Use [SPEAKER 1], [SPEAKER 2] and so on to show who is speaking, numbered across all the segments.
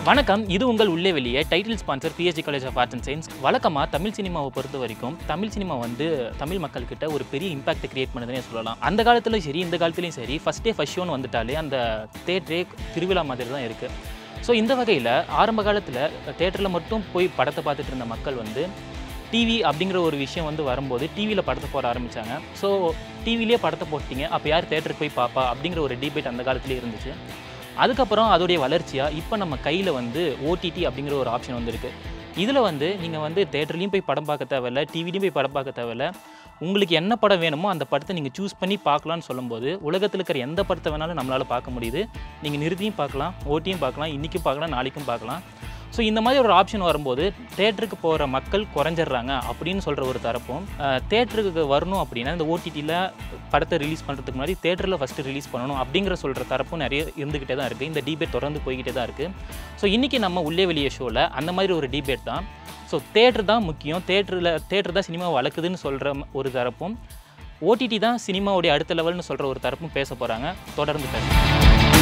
[SPEAKER 1] வணக்கம், இது உங்கள் உள்ளே வெளியே title sponsor PSC college of arts and science. வழக்கமாக தமிழ் சினிமாவை பொறுத்த வரைக்கும் தமிழ் சினிமா வந்து தமிழ் மக்கள்கிட்ட ஒரு பெரிய இம்பாக்ட் கிரியேட் பண்ணுதுன்னே சொல்லலாம். அந்த காலத்துலையும் சரி இந்த காலத்துலையும் சரி ஃபஸ்ட் ஷோன்னு வந்துட்டாலே அந்த தேட்டரே திருவிழா மாதிரி தான் இருக்குது. ஸோ இந்த வகையில் ஆரம்ப காலத்தில் தேட்டரில் மட்டும் போய் படத்தை பார்த்துட்டு இருந்த மக்கள் வந்து டிவி அப்படிங்கிற ஒரு விஷயம் வந்து வரும்போது டிவியில் படத்தை போட ஆரம்பித்தாங்க. ஸோ டிவிலேயே படத்தை போட்டிங்க, அப்போ யார் தேட்டருக்கு போய் பார்ப்பா அப்படிங்கிற ஒரு டிபேட் அந்த காலத்துலேயே இருந்துச்சு. அதுக்கப்புறம் அதோடைய வளர்ச்சியாக இப்போ நம்ம கையில் வந்து ஓடிடி அப்படிங்கிற ஒரு ஆப்ஷன் வந்துருக்கு. இதில் வந்து நீங்கள் வந்து தேட்டர்லேயும் போய் படம் பார்க்க தேவையில்லை, டிவிலையும் போய் படம் பார்க்க தேவையில்லை. உங்களுக்கு என்ன படம் வேணுமோ அந்த படத்தை நீங்கள் சூஸ் பண்ணி பார்க்கலான்னு சொல்லும்போது உலகத்தில் இருக்கிற எந்த படத்தை வேணாலும் நம்மளால் பார்க்க முடியுது. நீங்கள் நிறுத்தியும் பார்க்கலாம், ஓட்டியும் பார்க்கலாம், இன்றைக்கும் பார்க்கலாம், நாளைக்கும் பார்க்கலாம். ஸோ இந்த மாதிரி ஒரு ஆப்ஷன் வரும்போது தேட்டருக்கு போகிற மக்கள் குறைஞ்சிட்றாங்க அப்படின்னு சொல்கிற ஒரு தரப்பும், தேட்டருக்கு வரணும் அப்படின்னா இந்த ஓடிடியில் படத்தை ரிலீஸ் பண்ணுறதுக்கு முன்னாடி தேட்டரில் ஃபஸ்ட்டு ரிலீஸ் பண்ணணும் அப்படிங்கிற சொல்கிற தரப்பும் நிறைய இருந்துக்கிட்டே தான் இருக்குது. இந்த டிபேட் தொடர்ந்து போய்கிட்டே தான் இருக்குது. ஸோ இன்றைக்கி நம்ம உள்ளே வெளியே ஷோவில் அந்த மாதிரி ஒரு டிபேட் தான். ஸோ தேட்டர் தான் முக்கியம், தேட்டர் தான் சினிமாவை வளர்க்குதுன்னு சொல்கிற ஒரு தரப்பும், ஓடிடி தான் சினிமாவுடைய அடுத்த லெவல்னு சொல்கிற ஒரு தரப்பும் பேச போகிறாங்க. தொடர்ந்து பேச.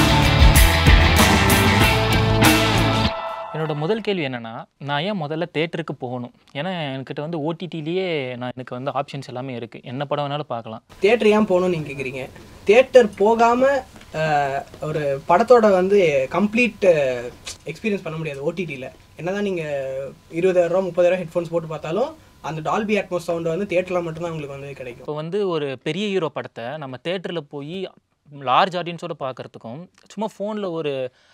[SPEAKER 1] என்னோடய முதல் கேள்வி என்னென்னா, நான் ஏன் முதல்ல தேட்டருக்கு போகணும்? ஏன்னா என்கிட்ட வந்து ஓடிடிலேயே எனக்கு வந்து ஆப்ஷன்ஸ் எல்லாமே இருக்குது, என்ன படம் வேணாலும் பார்க்கலாம்.
[SPEAKER 2] தேட்டர் ஏன் போகணும்னு நீங்கள் கேட்குறீங்க. தேட்டர் போகாமல் ஒரு படத்தோட வந்து கம்ப்ளீட் எக்ஸ்பீரியன்ஸ் பண்ண முடியாது ஓடிடியில். என்ன தான் நீங்கள் 20,000 30,000 ஹெட்ஃபோன்ஸ் போட்டு பார்த்தாலும் அந்த டால்பி அட்மாஸ் சவுண்டு வந்து தேட்டரில் மட்டும்தான் உங்களுக்கு வந்து கிடைக்கும்.
[SPEAKER 1] இப்போ வந்து ஒரு பெரிய ஹீரோ படத்தை நம்ம தேட்டரில் போய் லார்ஜ் ஆடியன்ஸோடு பார்க்குறதுக்கும் சும்மா ஃபோனில் ஒரு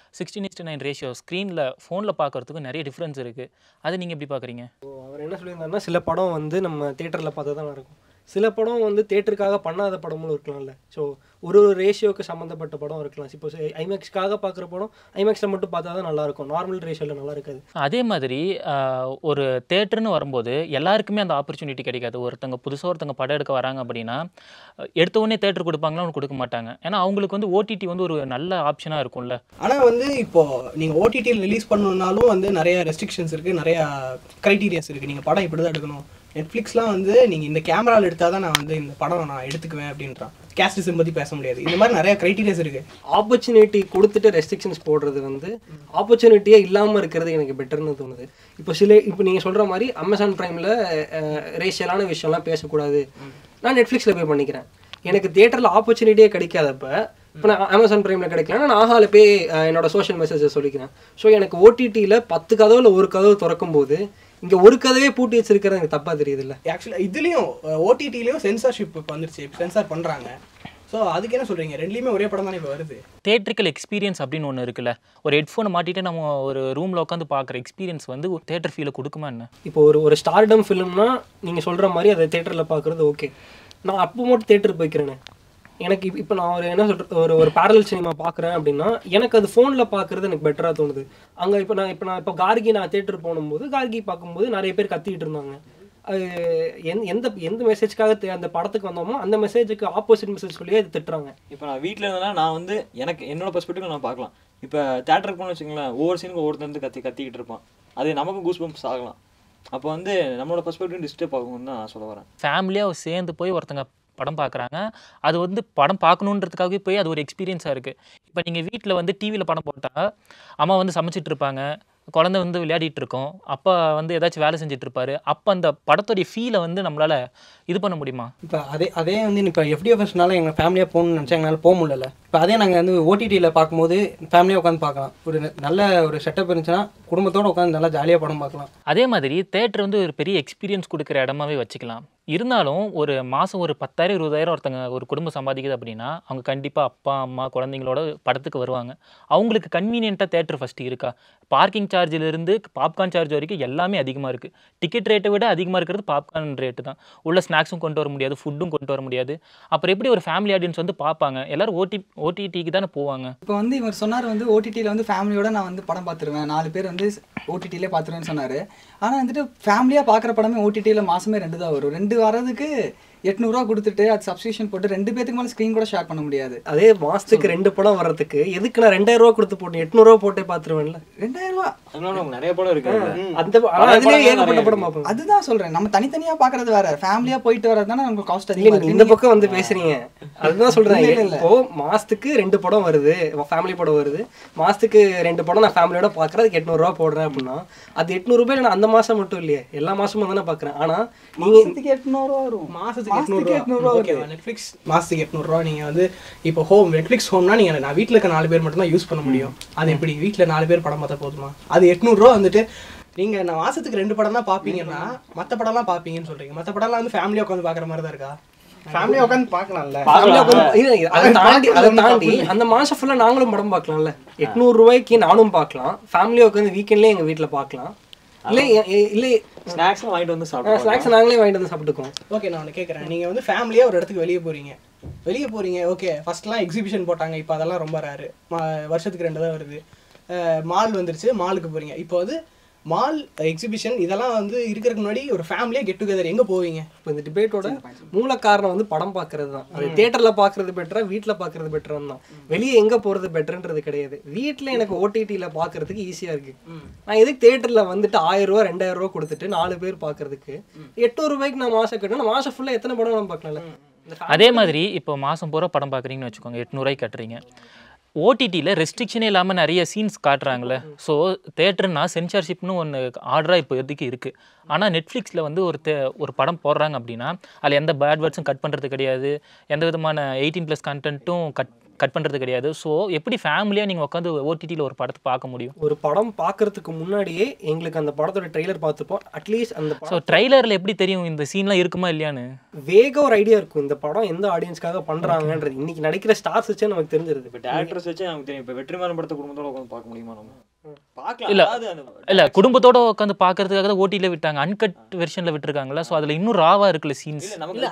[SPEAKER 1] 16:9 ரேஷியோ ஸ்க்ரீனில் ஃபோனில் பார்க்குறதுக்கும் நிறைய டிஃப்ரென்ஸ் இருக்குது. அதை நீங்கள் எப்படி பார்க்குறீங்க?
[SPEAKER 3] அவர் என்ன சொல்லியிருந்தாருன்னா, சில படம் வந்து நம்ம தேட்டரில் பார்த்தா தான் இருக்கும், சில படம் வந்து தேட்டருக்காக பண்ணாத படமும் இருக்கலாம்ல. ஸோ ஒரு ரேஷியோவுக்கு சம்மந்தப்பட்ட படம் இருக்கலாம். இப்போ ஐமேக்ஸ்க்காக பார்க்குற படம் ஐமேக்ஸில் மட்டும் பார்த்தா தான் நல்லாயிருக்கும், நார்மல் ரேஷியோவில் நல்லா இருக்காது.
[SPEAKER 1] அதே மாதிரி ஒரு தேட்டர்னு வரும்போது எல்லாருக்குமே அந்த ஆப்பர்ச்சுனிட்டி கிடைக்காது. ஒருத்தங்க படம் எடுக்க வராங்க அப்படின்னா எடுத்த உடனே தேட்டர் கொடுப்பாங்களா, அவனுக்கு கொடுக்க மாட்டாங்க. ஏன்னா அவங்களுக்கு வந்து ஓடிடி வந்து ஒரு நல்ல ஆப்ஷனாக இருக்கும்ல.
[SPEAKER 2] ஆனால் வந்து இப்போது நீங்கள் ஓடிடியில் ரிலீஸ் பண்ணணுன்னாலும் வந்து நிறைய ரெஸ்ட்ரிக்ஷன்ஸ் இருக்குது, நிறையா க்ரைட்டீரியாஸ் இருக்குது. நீங்கள் படம் இப்படி தான் எடுக்கணும். நெட்ஃப்ளிக்ஸ்லாம் வந்து நீங்கள் இந்த கேமராவில் எடுத்தால் தான் நான் வந்து இந்த படம் நான் எடுத்துக்குவேன் அப்படின்றான். கேஸ்டிசம் பற்றி பேச முடியாது. இந்த மாதிரி நிறைய க்ரைட்டீரியாஸ் இருக்குது.
[SPEAKER 3] ஆப்பர்ச்சுனிட்டி கொடுத்துட்டு ரெஸ்ட்ரிக்ஷன்ஸ் போடுறது வந்து ஆப்பர்ச்சுனிட்டியே இல்லாமல் இருக்கிறது எனக்கு பெட்டர்னு தோணுது. இப்போ நீங்கள் சொல்கிற மாதிரி அமேசான் ப்ரைமில் ரேஷியலான விஷயம்லாம் பேசக்கூடாது, நான் நெட்ஃப்ளிக்ஸில் போய் பண்ணிக்கிறேன். எனக்கு தேட்டரில் ஆப்பர்ச்சுனிட்டியே கிடைக்காதப்ப இப்போ நான் அமேசான் ப்ரைமில் கிடைக்கலன்னா நான் ஆஹாவில் போய் என்னோட சோஷியல் மெசேஜை சொல்லிக்கிறேன். ஸோ எனக்கு ஓடிடியில் 10 கதவுல ஒரு கதவு திறக்கும் போது இங்கே ஒரு கதவே பூட்டி வச்சிருக்கிறது எனக்கு தப்பாக தெரியுது இல்லை.
[SPEAKER 2] ஆக்சுவலாக இதுலேயும் ஓடிடிலையும் சென்சார்ஷிப் இப்போ வந்துருச்சு, சென்சார் பண்ணுறாங்க. ஸோ அதுக்கு என்ன சொல்கிறீங்க? ரெண்டுலேயுமே ஒரே படம் தானே இப்போ வருது.
[SPEAKER 1] தேட்ரிக்கல் எக்ஸ்பீரியன்ஸ் அப்படின்னு ஒன்று இருக்குல்ல, ஒரு ஹெட்ஃபோனை மாட்டிட்டு நம்ம ஒரு ரூமில் உட்காந்து பார்க்குற எக்ஸ்பீரியன்ஸ் வந்து ஒரு தேட்டர் ஃபீலை கொடுக்குமா என்ன?
[SPEAKER 3] இப்போ ஒரு ஸ்டார்டம் ஃபிலிம்னா நீங்கள் சொல்கிற மாதிரி அதை தேட்டரில் பார்க்குறது ஓகே. நான் அப்போ மட்டும் தேட்டருக்கு போய்க்கிறேன்னு எனக்கு இப்போ நான் என்ன சொல்கிறது, ஒரு பேரலல் சினிமா பார்க்குறேன் அப்படின்னா எனக்கு அது ஃபோனில் பார்க்குறது எனக்கு பெட்டராக தோணுது. அங்கே இப்போ கார்கி நான் தேட்டர் போகும்போது கார்கி பார்க்கும்போது நிறைய பேர் கத்திக்கிட்டு இருந்தாங்க. அது எந்த மெசேஜ்க்காக அந்த படத்துக்கு வந்தோமோ அந்த மெசேஜுக்கு ஆப்போசிட் மெசேஜ் சொல்லியே அது திட்டுறாங்க.
[SPEAKER 4] இப்போ நான் வீட்டில் இருந்தேன்னா நான் வந்து எனக்கு என்னோட பெர்ஸ்பெக்டிவ் நான் பார்க்கலாம். இப்போ தேட்டருக்கு போகணும்னு வச்சுங்களேன், ஒவ்வொரு சீனுக்கு ஒவ்வொருத்தர் கத்திக்கிட்டு இருப்பான், அது நமக்கு கூஸ் பம்ப்ஸ் ஆகலாம். அப்போ வந்து நம்மளோட பெர்ஸ்பெக்டிவ் டிஸ்டர்ப் ஆகும்னு தான் நான் சொல்ல வரேன்.
[SPEAKER 1] ஃபேமிலியாக சேர்ந்து போய் ஒருத்தங்க படம் பார்க்குறாங்க, அது வந்து படம் பார்க்கணுன்றதுக்காகவே போய் அது ஒரு எக்ஸ்பீரியன்ஸாக இருக்குது. இப்போ நீங்கள் வீட்டில் வந்து டிவியில் படம் போட்டால் அம்மா வந்து சமைச்சிட்டு இருப்பாங்க, குழந்தை வந்து விளையாடிட்டு இருக்கோம், அப்பா வந்து ஏதாச்சும் வேலை செஞ்சுட்டு இருப்பாரு. அப்போ அந்த படத்தோடைய ஃபீலை வந்து நம்மளால் இது பண்ண முடியுமா?
[SPEAKER 2] இப்போ அதே வந்து இப்போ FDFSனால எங்கள் ஃபேமிலியாக போகணும்னு நினச்சா எங்களால் போக முடியல. இப்போ அதே நாங்கள் வந்து ஓடிடியில் பார்க்கும்போது ஃபேமிலியாக உட்காந்து பார்க்கலாம். ஒரு நல்ல ஒரு செட்டப் இருந்துச்சுன்னா குடும்பத்தோடு உட்காந்து நல்லா ஜாலியாக படம் பார்க்கலாம்.
[SPEAKER 1] அதே மாதிரி தேட்டர் வந்து ஒரு பெரிய எக்ஸ்பீரியன்ஸ் கொடுக்குற இடமாவே வச்சுக்கலாம். இருந்தாலும் ஒரு மாதம் ஒரு 10,000 20,000 ஒருத்தங்க ஒரு குடும்பம் சம்பாதிக்குது அப்படின்னா அவங்க கண்டிப்பாக அப்பா அம்மா குழந்தைங்களோட படத்துக்கு வருவாங்க. அவங்களுக்கு கன்வீனியண்ட்டாக தேட்டர் ஃபஸ்ட்டு இருக்கா? பார்க்கிங் சார்ஜிலிருந்து பாப்கார்ன் சார்ஜ் வரைக்கும் எல்லாமே அதிகமாக இருக்குது. டிக்கெட் ரேட்டை விட அதிகமாக இருக்கிறது பாப்கார்ன் ரேட்டு தான். உள்ள ஸ்நாக்ஸும் கொண்டு வர முடியாது, ஃபுட்டும் கொண்டு வர முடியாது. அப்புறம் எப்படி ஒரு ஃபேமிலி ஆடியன்ஸ் வந்து பார்ப்பாங்க? எல்லோரும் ஓடிடிக்கு தானே போவாங்க.
[SPEAKER 5] இப்போ வந்து இவர் சொன்னார் வந்து ஓடிடியில் வந்து ஃபேமிலியோட நான் வந்து படம் பார்த்துருவேன், 4 பேர் வந்து ஓடிடியிலே பார்த்துருவேன்னு சொன்னார். ஆனால் வந்துட்டு ஃபேமிலியாக பார்க்குற படமே ஓடிடியில் மாதமே 2 தான் வரும். 2 வரதுக்கு 800 கொடுத்துட்டு அது சப்ஸ்கிரிப்ஷன் போட்டு 2 பேருக்கு மேலே ஸ்க்ரீன் கூட ஷேர் பண்ண முடியாது.
[SPEAKER 3] அதே மாசத்துக்கு 2 படம் வர்றதுக்கு எதுக்கு நான் 2000 கொடுத்து போட்டேன் 800 போட்டே பார்த்துருவேன்ல.
[SPEAKER 5] 2000
[SPEAKER 4] நிறைய படம் இருக்கு.
[SPEAKER 3] அந்த அதுலயே ஏகப்பட்ட படம் பார்ப்போம்.
[SPEAKER 5] அதுதான் சொல்றேன், நம்ம தனித்தனியா பாக்குறது வேற, ஃபேமிலியா போயிட்டு வரது தானே நமக்கு காஸ்ட்
[SPEAKER 3] அதிகமா.
[SPEAKER 5] அதிகமா.
[SPEAKER 3] இந்த பக்கம் வந்து பேசுறீங்க, அதுதான் சொல்றேன். இப்போ மாசத்துக்கு 2 படம் வருது, ஃபேமிலி படம் வருது, மாசத்துக்கு 2 படம் நான் ஃபேமிலியோட பாக்குறதுக்கு 800 ரூபா போடுறேன் அப்படின்னா அது 800 ரூபாய் நான் அந்த மாசம் மட்டும் இல்லையே எல்லா மாசமும் தானே பாக்குறேன். ஆனா நீங்க
[SPEAKER 5] மாசத்துக்கு 800 வரும்,
[SPEAKER 2] மாசத்துக்கு 800 ஓகே. நெட்ஃப்ளிக்ஸ் மாசத்துக்கு 800 நீங்க வந்து இப்போ நெட்ஃப்ளிக்ஸ் ஹோம்னா நீங்க நான் வீட்ல இருக்க 4 பேர் மட்டும் தான் யூஸ் பண்ண முடியும். அது எப்படி வீட்ல 4 பேர் படம் பார்த்தா போதுமா? அது 800 வந்துட்டு நீங்க நான் மாசத்துக்கு 2 படம் தான் பாப்பீங்கன்னா மத்த படம்லாம் பாப்பீங்கன்னு சொல்றீங்க. மத்த படம்லாம் வந்து ஃபேமிலியா உட்காந்து பாக்குற மாதிரி தான் இருக்கா? ஃபேமிலியா உட்காந்து பார்க்கலாம்ல.
[SPEAKER 3] அதை தாண்டி அந்த மாசம் ஃபுல்லா நாங்களும் படம் பார்க்கலாம்ல. 800 ரூபாய்க்கு நானும் பார்க்கலாம், ஃபேமிலியா உட்காந்து வீக்கெண்ட்லயே எங்க வீட்டுல பார்க்கலாம். இல்ல
[SPEAKER 4] ஸ்நாக்ஸ் வாங்கிட்டு வந்து சாப்பிடுவோம்.
[SPEAKER 3] ஸ்நாக்ஸ் நாங்களே வாங்கிட்டு வந்து சாப்பிட்டுக்குவோம்.
[SPEAKER 2] ஓகே, நான் ஒன்று கேட்குறேன். நீங்கள் வந்து ஃபேமிலியாக ஒரு இடத்துக்கு வெளியே போகிறீங்க. ஓகே, ஃபர்ஸ்ட்லாம் எக்ஸிபிஷன் போட்டாங்க, இப்போ அதெல்லாம் ரொம்ப ரேரு. வருஷத்துக்கு 2 தான் வருது. மால் வந்துருச்சு, மாலுக்கு போகிறீங்க. இப்போ வந்து மால் எக்ஸிபிஷன் இதெல்லாம் வந்து இருக்கிறதுக்கு முன்னாடி ஒரு ஃபேமிலியாக கெட் டுகெதர் எங்கே போவீங்க?
[SPEAKER 3] இப்போ இந்த டிபேட்டோட மூல காரணம் வந்து படம் பார்க்கறது தான். அது தியேட்டரில் பார்க்கறது பெட்டரா வீட்டில் பார்க்கறது பெட்டரான்னு தான். வெளியே எங்கே போகிறது பெட்டர்ன்றது கிடையாது. வீட்டில் எனக்கு ஓடிடியில் பார்க்கறதுக்கு ஈஸியாக இருக்குது. நான் எதுக்கு தியேட்டரில் வந்துட்டு 1000 ரூபா 2000 ரூபா கொடுத்துட்டு 4 பேர் பார்க்கறதுக்கு 800 ரூபாய்க்கு நான் மாதம் கட்டணும். மாதம் ஃபுல்லாக எத்தனை படம் நம்ம பார்க்கலாம்ல.
[SPEAKER 1] அதே மாதிரி இப்போ மாதம் பூரா படம் பார்க்குறீங்கன்னு வச்சுக்கோங்க, 800 ரூபாய்க்கு கட்டுறீங்க. ஓடிடியில் ரெஸ்ட்ரிக்ஷனே இல்லாமல் நிறைய சீன்ஸ் காட்டுறாங்களே. ஸோ தேட்டர்னா சென்சார்ஷிப்னு ஒன்று ஆர்டராக இப்போ எதுக்கு இருக்குது. ஆனால் நெட்ஃப்ளிக்ஸில் வந்து ஒரு படம் போடுறாங்க அப்படின்னா அதில் எந்த பேட் வேர்ட்ஸும் கட் பண்ணுறது கிடையாது, எந்த விதமான 18+ கண்டென்ட்டும் கட் பண்ணுறது கிடையாது. ஸோ எப்படி ஃபேமிலியாக நீங்கள் உட்காந்து ஓடிடியில் ஒரு படத்தை பார்க்க முடியும்?
[SPEAKER 3] ஒரு படம் பார்க்கறதுக்கு முன்னாடியே எங்களுக்கு அந்த படத்தோட ட்ரெய்லர் பார்த்துப்போம். அட்லீஸ்ட் அந்த
[SPEAKER 1] ஸோ ட்ரெய்லரில் எப்படி தெரியும் இந்த சீன்லாம் இருக்குமா இல்லையான்னு?
[SPEAKER 3] வேக ஒரு ஐடியா இருக்கும் இந்த படம் எந்த ஆடியன்ஸ்க்காக பண்ணுறாங்கன்றது. இன்னைக்கு நடிக்கிற ஸ்டார்ஸ் வச்சே நமக்கு தெரிஞ்சிருது.
[SPEAKER 4] இப்போ டேரக்டர்ஸ் வச்சே நமக்கு தெரியும். இப்போ வெற்றிமாறன் படத்தை குடும்பத்தோட உட்காந்து பார்க்க முடியுமா? நம்ம
[SPEAKER 1] இல்லை குடும்பத்தோட உட்காந்து பார்க்கறதுக்காக தான் ஓடிடியில் விட்டாங்க, அன்கட் வெர்ஷனில் விட்டுருக்காங்களா. ஸோ அதில் இன்னும் ராவாக இருக்குல்ல சீன்ஸ்.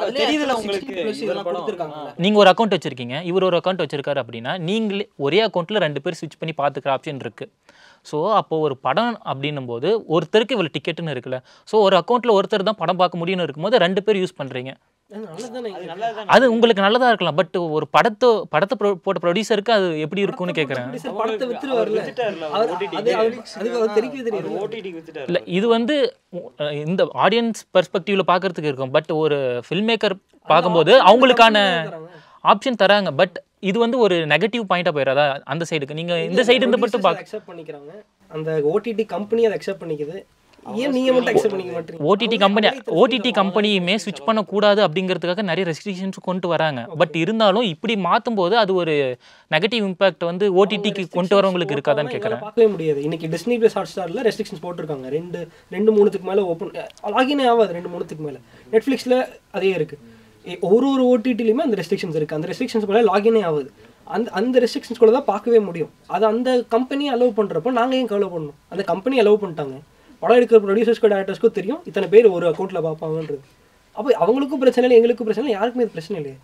[SPEAKER 1] நீங்கள் ஒரு அக்கௌண்ட் வச்சுருக்கீங்க, இவர் ஒரு அக்கௌண்ட் வச்சிருக்காரு அப்படின்னா நீங்களே ஒரே அக்கௌண்ட்டில் 2 பேர் ஸ்விட்ச் பண்ணி பார்த்துக்கிற ஆப்ஷன் இருக்குது. ஸோ அப்போது ஒரு படம் அப்படின்னும் போது ஒருத்தருக்கு இவ்வளோ டிக்கெட்டுன்னு இருக்குல்ல. ஸோ ஒரு அக்கௌண்ட்டில் ஒருத்தர் தான் படம் பார்க்க முடியும்னு இருக்கும்போது 2 பேர் யூஸ் பண்ணுறீங்க. அது உங்களுக்கு நல்லதா இருக்கலாம். பட் ஒரு படத்தை போட்ட ப்ரொடியூசருக்கு அது எப்படி இருக்கும்னு கேட்குறேன். இல்லை இது வந்து இந்த ஆடியன்ஸ் பெர்ஸ்பெக்டிவ்ல பார்க்கறதுக்கு இருக்கும். பட் ஒரு ஃபில்ம் மேக்கர் பார்க்கும்போது அவங்களுக்கான ஆப்ஷன் தராங்க. பட் இது வந்து ஒரு நெகட்டிவ் பாயிண்டா போயிடாதா அந்த சைடுக்கு? நீங்க இந்த சைடு இருந்து மட்டும் அக்செப்ட்
[SPEAKER 3] பண்ணிக்கிறாங்க. அந்த ஓடிடி கம்பெனி அதை அக்செப்ட் பண்ணிக்குது. ஏன் நீங்க மட்டும் அக்செப்ட் பண்ணிக்க மாட்டீங்க? ஓடிடி கம்பெனியுமே ஸ்விட்ச் பண்ணக்கூடாது அப்படிங்கிறதுக்காக நிறைய ரெஸ்ட்ரிக்ஷன்ஸ் கொண்டு வராங்க. பட் இருந்தாலும் இப்படி மாற்றும் போது அது ஒரு நெகட்டிவ் இம்பாக்ட் வந்து ஓடிடிக்கு கொண்டு வரவங்களுக்கு இருக்காதான்னு கேட்குறேன். பார்க்கவே முடியாது. இன்னைக்கு டிஸ்னி ப்ளஸ் ஹாட்ஸ்டாரில் ரெஸ்ட்ரிக்ஷன்ஸ் போட்டிருக்காங்க. 2-3க்கு மேலே ஓப்பன் லாகினே ஆகாது. 2-3க்கு மேலே நெட்ஃப்ளிக்ஸில் அதே இருக்குது. ஒரு ஓடிடிலையுமே அந்த ரெஸ்ட்ரிக்ஷன்ஸ் இருக்குது. அந்த ரெஸ்ட்ரிக்ஷன்ஸ் மேலே லாகினே ஆகுது. அந்த ரெஸ்ட்ரிக்ஷன்ஸ் கூட தான் பார்க்கவே முடியும். அது அந்த கம்பெனி அலோவ் பண்ணுறப்போ நாங்கள் ஏன் கவலை பண்ணணும்? அந்த கம்பெனி அலோவ் பண்ணிட்டாங்க. படம் எடுக்கிற ப்ரொடியூசர்ஸ்க்கும் டேரக்டர்ஸ்க்கும் தெரியும் இத்தனை பேர் ஒரு அக்கௌண்ட்டில் பார்ப்பாங்கன்றது. அப்போ அவங்களுக்கும் பிரச்சனை இல்லை, எங்களுக்கும் பிரச்சனை இல்லை, யாருக்குமே இது பிரச்சனை இல்லையே.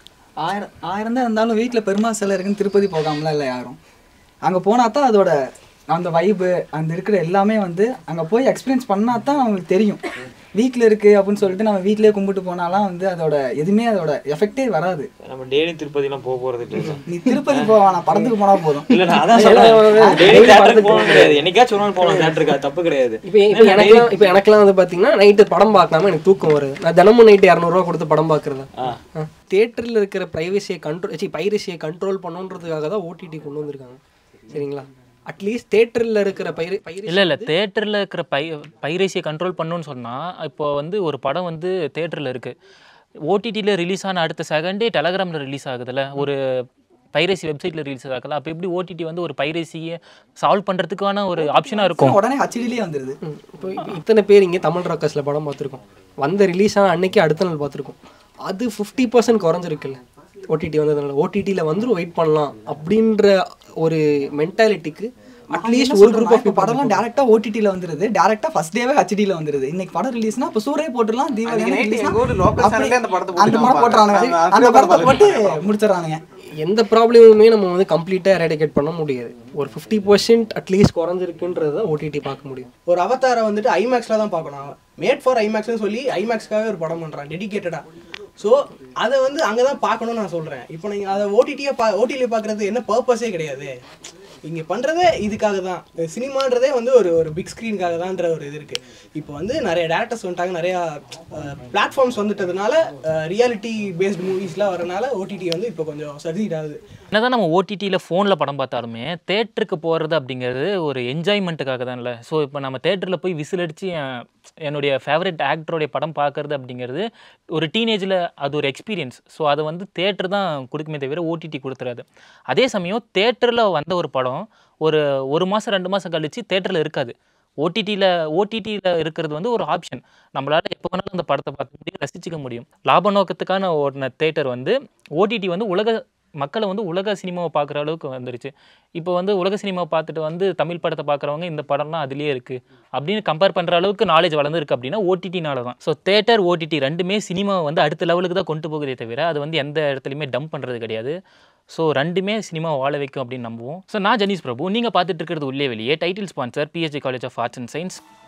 [SPEAKER 5] 1000 தான் இருந்தாலும் வீட்டில் பெருமாள் சிலை இருக்குன்னு திருப்பதி போகாமலாம் இல்லை யாரும். அங்கே போனால் தான் அதோட அந்த வைப்பு அந்த இருக்கிற எல்லாமே வந்து அங்கே போய் எக்ஸ்பீரியன்ஸ் பண்ணால் தான் அவங்களுக்கு தெரியும். வீட்டில் இருக்குது அப்படின்னு சொல்லிட்டு நம்ம வீட்டிலேயே கும்பிட்டு போனாலாம் வந்து அதோட எதுவுமே அதோட எஃபெக்டே வராது.
[SPEAKER 4] நம்ம டெய்லி திருப்பதிலாம் போகிறது இல்லை.
[SPEAKER 5] நீ திருப்பதி போவானா, படத்துக்கு போனால் போதும்.
[SPEAKER 4] இல்லை நான் அதான் சொல்கிறேன், போக முடியாது. என்னைக்காச்சும் ஒரு நாள் போகலாம் தேட்டருக்கு, தப்பு கிடையாது.
[SPEAKER 3] இப்போ எனக்குலாம் வந்து பார்த்தீங்கன்னா நைட்டு படம் பார்க்காம எனக்கு தூக்கம் வருது. நான் தினமும் நைட்டு 200 ரூபா கொடுத்து படம் பார்க்குறது. தியேட்டரில் இருக்கிற பைரசியை கண்ட்ரோல் பண்ணுன்றதுக்காக தான் ஓடிடி கொண்டு வந்திருக்காங்க. சரிங்களா? அட்லீஸ்ட் தேட்டரில் இருக்கிற இல்லை
[SPEAKER 1] தேட்டரில் இருக்கிற பைரசியை கண்ட்ரோல் பண்ணணும்னு சொன்னால் இப்போ வந்து ஒரு படம் வந்து தேட்டரில் இருக்குது, ஓடிடியில் ரிலீஸ் ஆன அடுத்த செகண்டே டெலகிராமில் ரிலீஸ் ஆகுதுல்ல, ஒரு பைரசி வெப்சைட்டில் ரிலீஸ் ஆகல. அப்போ எப்படி ஓடிடி வந்து ஒரு பைரசியை சால்வ் பண்ணுறதுக்கான ஒரு ஆப்ஷனாக இருக்கும்?
[SPEAKER 5] உடனே ஹச்டிலேயே வந்துடுது.
[SPEAKER 3] இப்போ இத்தனை பேர் இங்கே தமிழ் ராக்கர்ஸில் படம் பார்த்துருக்கோம். வந்த ரிலீஸ் ஆன அன்னைக்கு அடுத்த நாள் பார்த்துருக்கோம். அது 50% குறைஞ்சிருக்குல்ல ஓடிடி வந்ததுனால. ஓடிடியில் வந்துடும் வெயிட் பண்ணலாம் அப்படின்ற ஒரு மென்டாலிட்டிக்கு அட்லீஸ்ட் ஒரு குரூப் ஆஃப்
[SPEAKER 5] படம்லாம் டேரக்டா ஓடிடியில் வந்துருது. டேரக்டா ஃபர்ஸ்ட் டேவே ஹச்டியில் வந்துருது. இன்னைக்கு படம் ரிலீஸ்னா இப்போ சூரே போட்டுடலாம், தீபாவளி அந்த படம் போட்டுறானுங்க, அந்த படத்தை போட்டு முடிச்சிடறானுங்க.
[SPEAKER 3] எந்த ப்ராப்ளமுமே நம்ம வந்து கம்ப்ளீட்டாக எராடிகேட் பண்ண முடியாது. ஒரு 50% அட்லீஸ்ட் குறைஞ்சிருக்குன்றது தான் ஓடிடி பார்க்க முடியும்.
[SPEAKER 2] ஒரு அவதாரை வந்துட்டு ஐமேக்ஸில் தான் பார்க்கணும். மேட் ஃபார் ஐமேக்ஸ்னு சொல்லி ஐமேக்ஸ்க்காக ஒரு படம் பண்ணுறான் டெடிகேட்டடாக. ஸோ அதை வந்து அங்கே தான் பார்க்கணும்னு நான் சொல்கிறேன். இப்போ நீங்கள் அதை ஓடிடியில் பார்க்குறது என்ன பர்பஸே கிடையாது. இங்கே பண்ணுறதே இதுக்காக தான். சினிமான்றதே வந்து ஒரு பிக் ஸ்க்ரீனுக்காக தான்ன்ற ஒரு இது இருக்குது. இப்போ வந்து நிறைய டேரக்டர்ஸ் வந்துட்டாங்க, நிறையா பிளாட்ஃபார்ம்ஸ் வந்துட்டதுனால ரியாலிட்டி பேஸ்டு மூவிஸ்லாம் வரனால ஓடிடி வந்து இப்போ கொஞ்சம் சர்ஜீட் ஆகுது.
[SPEAKER 1] என்னதான் நம்ம ஓடிடியில் ஃபோனில் படம் பார்த்தாலுமே தேட்டருக்கு போகிறது அப்படிங்கிறது ஒரு என்ஜாய்மெண்ட்டுக்காக தான் இல்லை. ஸோ இப்போ நம்ம தேட்டரில் போய் விசில் அடித்து என்னுடைய ஃபேவரட் ஆக்டருடைய படம் பார்க்குறது அப்படிங்கிறது ஒரு டீனேஜில் அது ஒரு எக்ஸ்பீரியன்ஸ். ஸோ அதை வந்து தேட்டர் தான் கொடுக்குமே தவிர ஓடிடி கொடுத்துறாது. அதே சமயம் தேட்டரில் வந்த ஒரு படம் ஒரு மாதம் 2 மாதம் கழித்து தேட்டரில் இருக்காது. ஓடிடியில் இருக்கிறது வந்து ஒரு ஆப்ஷன். நம்மளால் எப்போ வேணாலும் அந்த படத்தை பார்க்க முடியும், ரசிச்சிக்க முடியும். லாப நோக்கத்துக்கான ஓடின தேட்டர் வந்து ஓடிடி வந்து மக்களை வந்து உலக சினிமாவை பார்க்குற அளவுக்கு வந்துருச்சு. இப்போ வந்து உலக சினிமாவை பார்த்துட்டு வந்து தமிழ் படத்தை பார்க்குறவங்க இந்த படம்லாம் அதுலேயே இருக்குது அப்படின்னு கம்பேர் பண்ணுற அளவுக்கு நாலேஜ் வளர்ந்துருக்கு அப்படின்னா ஓடிடினால தான். ஸோ தேட்டர் ஓடிடி ரெண்டுமே சினிமாவை வந்து அடுத்த லெவலுக்கு தான் கொண்டு போகிறதே தவிர அது வந்து எந்த இடத்துலையுமே டம்ப் பண்ணுறது கிடையாது. ஸோ ரெண்டுமே சினிமாவை வாழ வைக்கும் அப்படின்னு நம்புவோம். ஸோ நான் ஜனீஷ் பிரபு, நீங்கள் பார்த்துட்டு இருக்கிறது உள்ளே வெளியே. Title sponsor PSG college of arts and science.